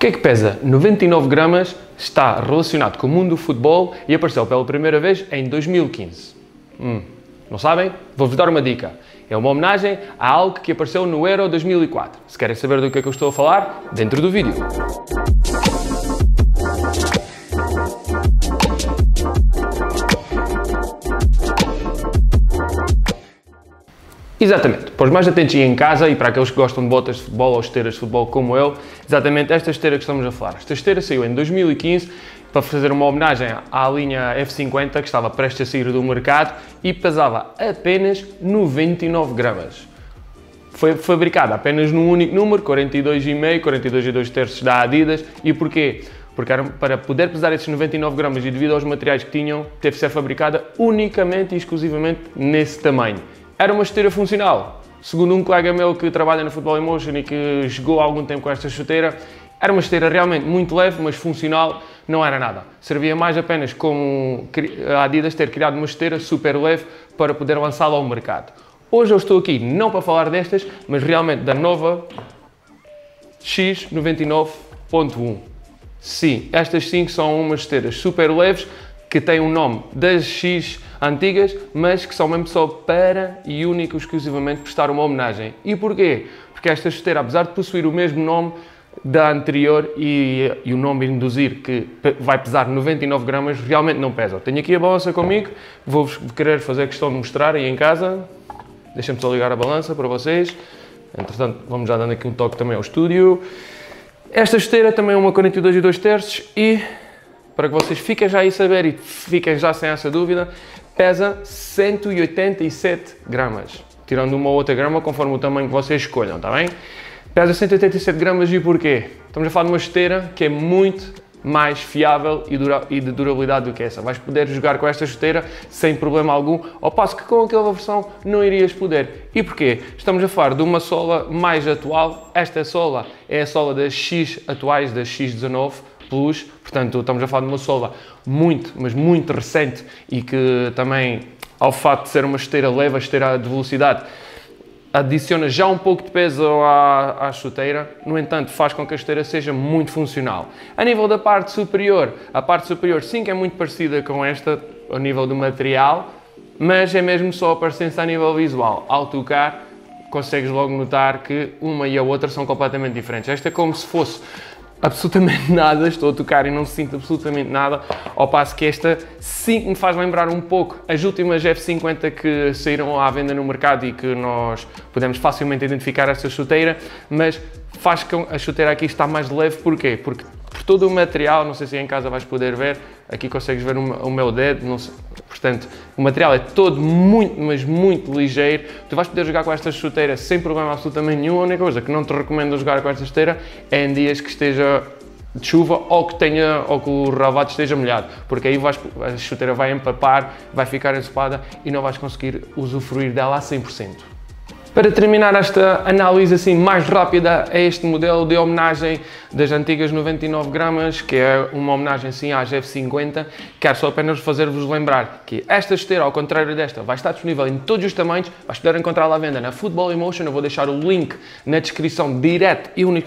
Porque é que pesa 99 gramas, está relacionado com o mundo do futebol e apareceu pela primeira vez em 2015? Não sabem? Vou-vos dar uma dica. É uma homenagem a algo que apareceu no Euro 2004. Se querem saber do que é que eu estou a falar, dentro do vídeo. Exatamente, para os mais atentos aí em casa e para aqueles que gostam de botas de futebol ou esteiras de futebol como eu, exatamente esta esteira que estamos a falar. Esta esteira saiu em 2015 para fazer uma homenagem à linha F50 que estava prestes a sair do mercado e pesava apenas 99 gramas. Foi fabricada apenas num único número, 42,5, 42,2 da Adidas. E porquê? Porque era para poder pesar esses 99 gramas e devido aos materiais que tinham, teve de ser fabricada unicamente e exclusivamente nesse tamanho. Era uma esteira funcional. Segundo um colega meu que trabalha no Football Emotion e que jogou há algum tempo com esta chuteira, era uma esteira realmente muito leve, mas funcional não era nada. Servia mais apenas como a Adidas ter criado uma esteira super leve para poder lançá-la ao mercado. Hoje eu estou aqui não para falar destas, mas realmente da nova X99.1. Sim, estas 5 são umas esteiras super leves que têm o nome das X antigas, mas que são mesmo só para e único exclusivamente prestar uma homenagem. E porquê? Porque esta chuteira, apesar de possuir o mesmo nome da anterior e o nome induzir que vai pesar 99 gramas, realmente não pesa. Tenho aqui a balança comigo, vou-vos querer fazer questão de mostrar aí em casa. Deixem-me só ligar a balança para vocês. Entretanto, vamos já dando aqui um toque também ao estúdio. Esta esteira também é uma 42,2 e, para que vocês fiquem já aí a saber e fiquem já sem essa dúvida, pesa 187 gramas. Tirando uma ou outra grama conforme o tamanho que vocês escolham, está bem? Pesa 187 gramas e porquê? Estamos a falar de uma esteira que é muito mais fiável e de durabilidade do que essa. Vais poder jogar com esta chuteira sem problema algum, ao passo que com aquela versão não irias poder. E porquê? Estamos a falar de uma sola mais atual. Esta sola é a sola das X atuais, da X19 Plus, portanto estamos a falar de uma sola muito, mas muito recente e que também, ao facto de ser uma esteira leve, a esteira de velocidade, adiciona já um pouco de peso à chuteira, no entanto faz com que a esteira seja muito funcional. A nível da parte superior, a parte superior sim que é muito parecida com esta, ao nível do material, mas é mesmo só a parecença a nível visual. Ao tocar, consegues logo notar que uma e a outra são completamente diferentes. Esta é como se fosse absolutamente nada, estou a tocar e não sinto absolutamente nada, ao passo que esta sim me faz lembrar um pouco as últimas F50 que saíram à venda no mercado e que nós podemos facilmente identificar esta chuteira, mas faz com a chuteira aqui está mais leve. Porquê? Porque por todo o material, não sei se em casa vais poder ver, aqui consegues ver o meu dedo, não sei, portanto o material é todo muito, mas muito ligeiro. Tu vais poder jogar com esta chuteira sem problema absolutamente nenhum. A única coisa que não te recomendo jogar com esta chuteira é em dias que esteja de chuva ou que o relvado esteja molhado, porque aí a chuteira vai empapar, vai ficar ensopada e não vais conseguir usufruir dela a 100%. Para terminar esta análise assim mais rápida a este modelo de homenagem das antigas 99 gramas, que é uma homenagem sim às F50, quero só apenas fazer-vos lembrar que esta esteira, ao contrário desta, vai estar disponível em todos os tamanhos, vais poder encontrá-la à venda na Football Emotion. Eu vou deixar o link na descrição direto e única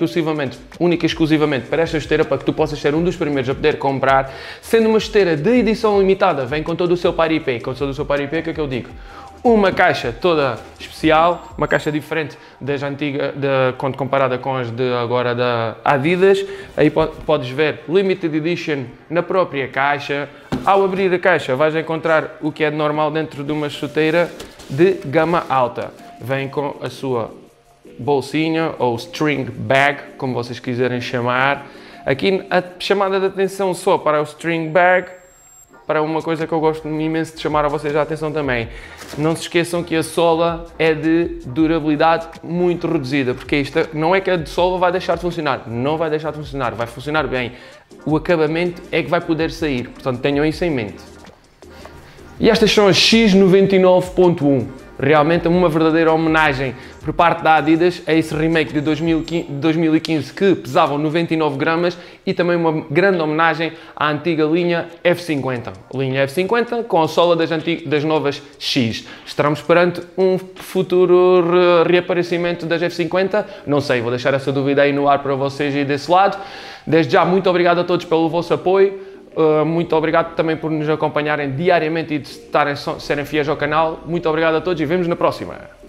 e exclusivamente para esta esteira, para que tu possas ser um dos primeiros a poder comprar. Sendo uma esteira de edição limitada, vem com todo o seu paripé. Com todo o seu paripé, o que é que eu digo? Uma caixa toda especial, uma caixa diferente das antigas, quando comparada com as de agora da Adidas. Aí podes ver Limited Edition na própria caixa. Ao abrir a caixa vais encontrar o que é normal dentro de uma chuteira de gama alta. Vem com a sua bolsinha ou string bag, como vocês quiserem chamar. Aqui a chamada de atenção só para o string bag, para uma coisa que eu gosto imenso de chamar a vocês a atenção também. Não se esqueçam que a sola é de durabilidade muito reduzida, porque isto não é que a de sola vai deixar de funcionar, não vai deixar de funcionar, vai funcionar bem. O acabamento é que vai poder sair, portanto tenham isso em mente. E estas são as X99.1. realmente uma verdadeira homenagem por parte da Adidas a esse remake de 2015 que pesavam 99 gramas e também uma grande homenagem à antiga linha F50. Linha F50 com a sola das novas X. Estaremos perante um futuro reaparecimento das F50? Não sei, vou deixar essa dúvida aí no ar para vocês e desse lado. Desde já, muito obrigado a todos pelo vosso apoio. Muito obrigado também por nos acompanharem diariamente e de serem fiéis ao canal. Muito obrigado a todos e vemos na próxima.